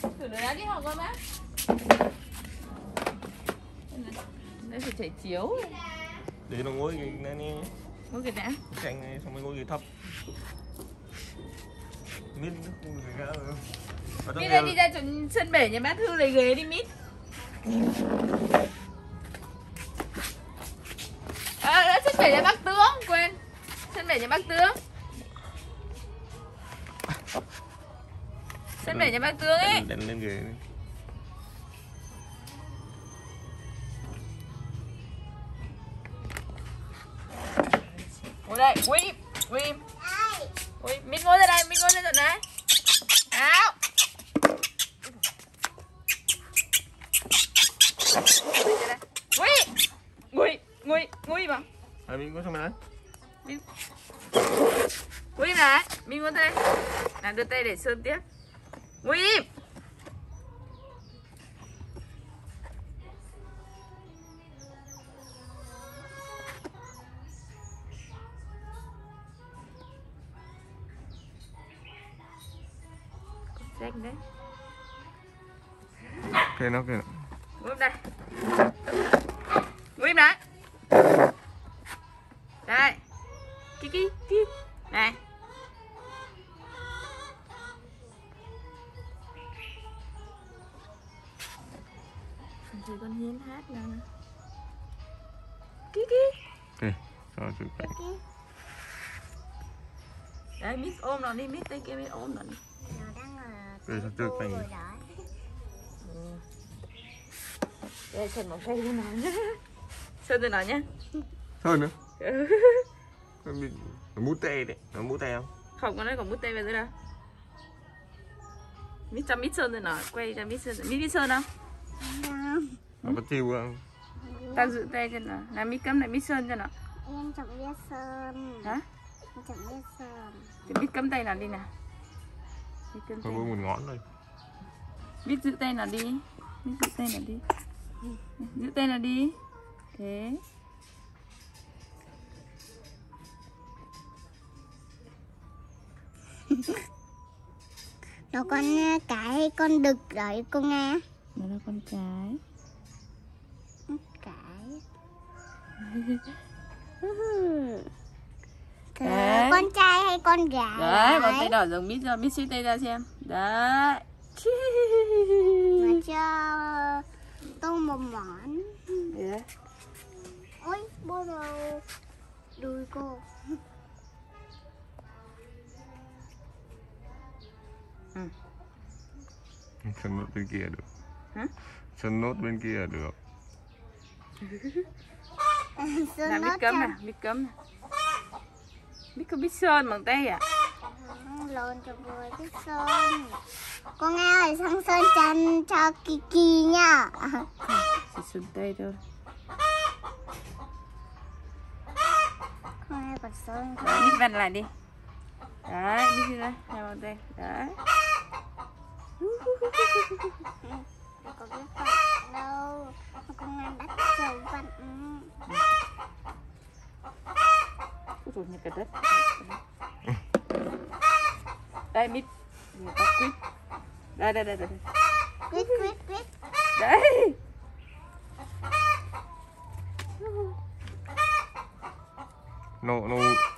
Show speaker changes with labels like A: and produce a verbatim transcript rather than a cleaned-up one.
A: Thử nó ra đi học con bác. Đây phải chạy chiếu.
B: Để nó ngồi cái này nè.
A: Ngồi cái đã.
B: Cạnh này xong rồi ngồi cái thấp. Mít nó không phải ra rồi.
A: Mít đây đi ra chỗ sân bể nhà bác Thư lấy ghế đi Mít. À, sân bể nhà bác Tướng, quên. Sân bể nhà bác Tướng. Sân bể nhà bác Tướng ấy.
B: Đánh lên ghế đi.
A: Ngồi đây, Wim, Wim. Wim, Mít ngồi ra đây, Mít ngồi ra đây này. Áo. Wim, ngồi, ngồi, ngồi vào.
B: À, mình có xong rồi đấy.
A: Mít. Wim này, Mít ngồi đây. Nào đưa tay để sơn tiếp. Wim. Xanh đấy.
B: Kệ nó kệ nó.
A: Wim đây. Wim này. Đây. Kiki, kiki. Này. Rồi con Hiến hát nào nè. Kiki.
B: Ok, cho chữ cảnh.
A: Đấy, Mít ôm nó đi, Mít tay kia Mít ôm nó đi.
C: Nó đang ở
B: Đây cho chữ cảnh.
C: rồi đó.
A: Ừ. Đây, Sơn một cây cho nó nhá. Sơn cho nó nhá.
B: Hơn nữa. Nó bị nó mút tê đấy, nó mút tê không?
A: Không, con đấy còn bút tê vào dưới đâu. Mít cho Mít Sơn cho nó, quay cho Mít Sơn. Mít Mít Sơn không?
B: Nó có chiêu không?
A: Tao giữ tay cho nó. Là Mít cấm lại Mít Sơn cho nó.
C: Em chậm biết sơn.
A: Hả?
C: Em chậm biết sơn.
A: Thì Mít cấm tay nào đi nào. Mít cấm tay.
B: Có một ngón thôi.
A: Mít giữ tay nào đi. Mít giữ tay nào đi. Giữ tay nào đi. Thế.
C: Nó con cái hay con đực đấy cô nghe.
A: Nó là con cái.
C: Cái.
A: Đấy.
C: Con trai hay con gái?
A: Đấy, con tay đỏ giống Mít ra, Mít xích tay ra xem. Đấy.
C: Mà cho tôi một món.
A: Đấy.
C: Ôi, bố đầu đuôi cô.
A: Ừ.
B: Sơn nốt bên kia được.
A: Hả?
B: Sơn nốt bên kia được.
A: Là Mít cấm à, Mít cấm à. Mít có biết sơn bằng tay à?
C: Lộn cho vừa biết sơn. Cô nghe ơi, sang sơn chân cho Kiki nha.
A: Chỉ sơn tay thôi.
C: Cô nghe còn sơn
A: Đấy, Mít vặn lại đi. Đấy, Mít đi đây, hai bàn tay. Đấy.
C: có biết vặn đâu. Cô nghe bắt đầu vặn.
A: Ôi dồi, như cả đất. Đây, Mít. Người ta quýt. Đây, đây, đây, đây.
C: Quýt, quýt, quýt.
A: Đấy.
B: Nó, nó